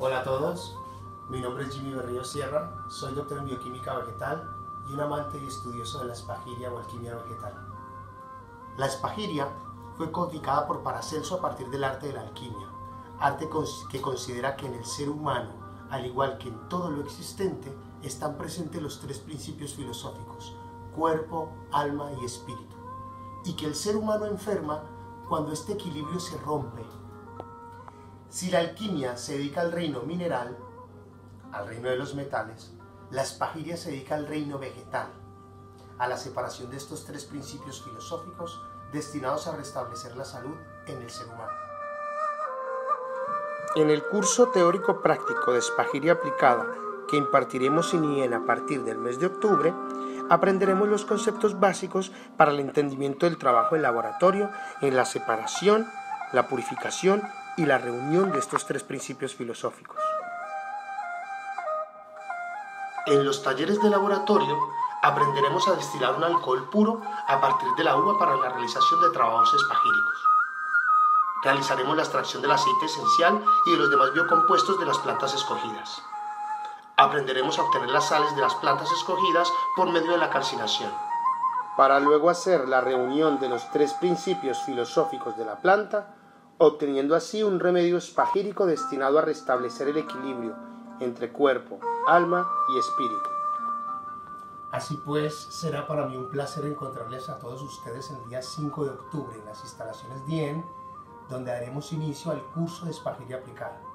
Hola a todos, mi nombre es Jimmy Berrío Sierra, soy doctor en bioquímica vegetal y un amante y estudioso de la espagiria o alquimia vegetal. La espagiria fue codificada por Paracelso a partir del arte de la alquimia, arte que considera que en el ser humano, al igual que en todo lo existente, están presentes los tres principios filosóficos: cuerpo, alma y espíritu, y que el ser humano enferma cuando este equilibrio se rompe. Si la alquimia se dedica al reino mineral, al reino de los metales, la espagiria se dedica al reino vegetal, a la separación de estos tres principios filosóficos destinados a restablecer la salud en el ser humano. En el curso teórico práctico de espagiria aplicada que impartiremos en IEN a partir del mes de octubre, aprenderemos los conceptos básicos para el entendimiento del trabajo en laboratorio en la separación, la purificación y la reunión de estos tres principios filosóficos. En los talleres de laboratorio aprenderemos a destilar un alcohol puro a partir de la uva para la realización de trabajos espagíricos. Realizaremos la extracción del aceite esencial y de los demás biocompuestos de las plantas escogidas. Aprenderemos a obtener las sales de las plantas escogidas por medio de la calcinación, para luego hacer la reunión de los tres principios filosóficos de la planta, obteniendo así un remedio espagírico destinado a restablecer el equilibrio entre cuerpo, alma y espíritu. Así pues, será para mí un placer encontrarles a todos ustedes el día 5 de octubre en las instalaciones de IEN, donde daremos inicio al curso de espagiria aplicada.